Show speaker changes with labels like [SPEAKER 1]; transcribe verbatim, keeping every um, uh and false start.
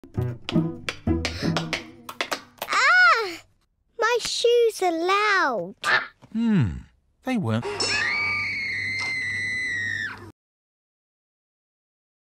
[SPEAKER 1] Ah! My shoes are loud.
[SPEAKER 2] Hmm, they weren't.